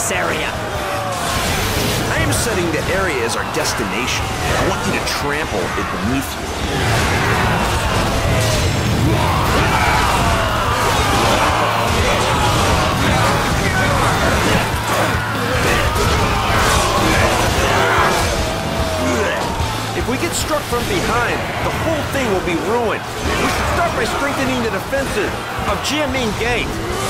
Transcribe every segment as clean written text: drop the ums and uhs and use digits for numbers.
this area. I am setting the area as our destination. I want you to trample it beneath you. If we get struck from behind, the whole thing will be ruined. We should start by strengthening the defenses of Jiaming Gate.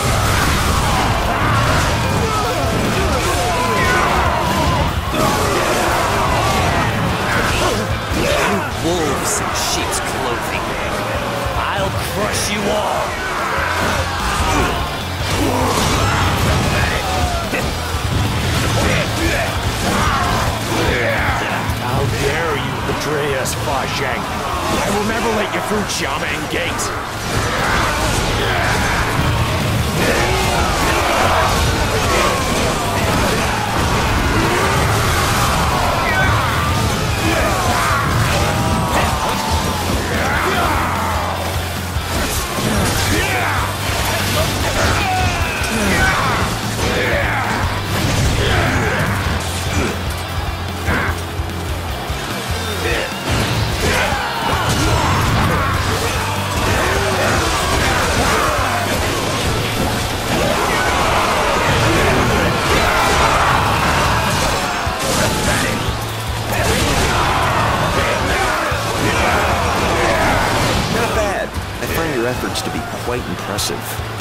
Wolves in sheep's clothing. I'll crush you all. How dare you betray us, Fa Zheng? I will never let you through Jiaming Gate. Your efforts to be quite impressive.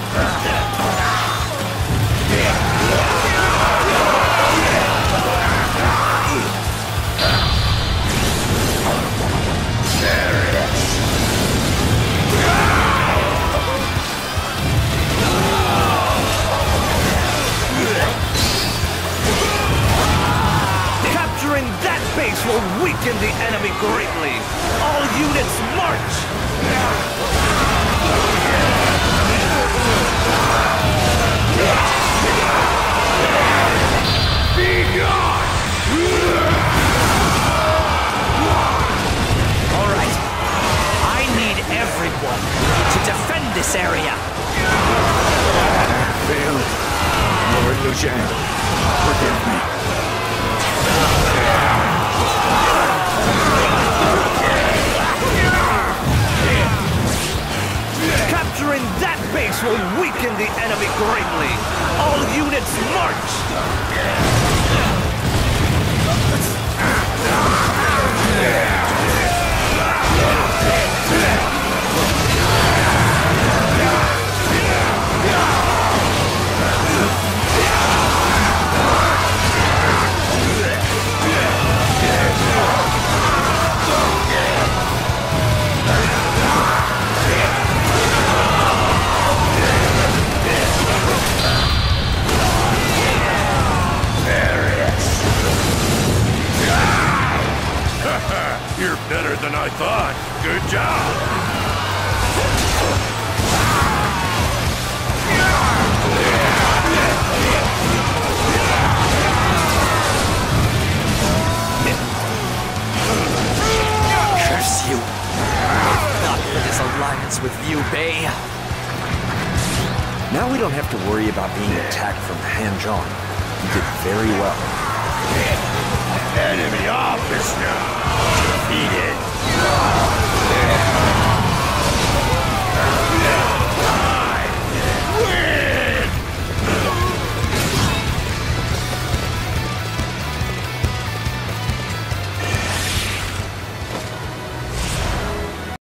Capturing that base will weaken the enemy greatly. All units march! Alright. I need everyone to defend this area. Failed. Lord Liu Zhang, forgive me. Capturing that base will weaken the enemy greatly. All units march! You're better than I thought. Good job. Curse you. Not for this alliance with Liu Bei. Now we don't have to worry about being attacked from Han Zhong. You did very well.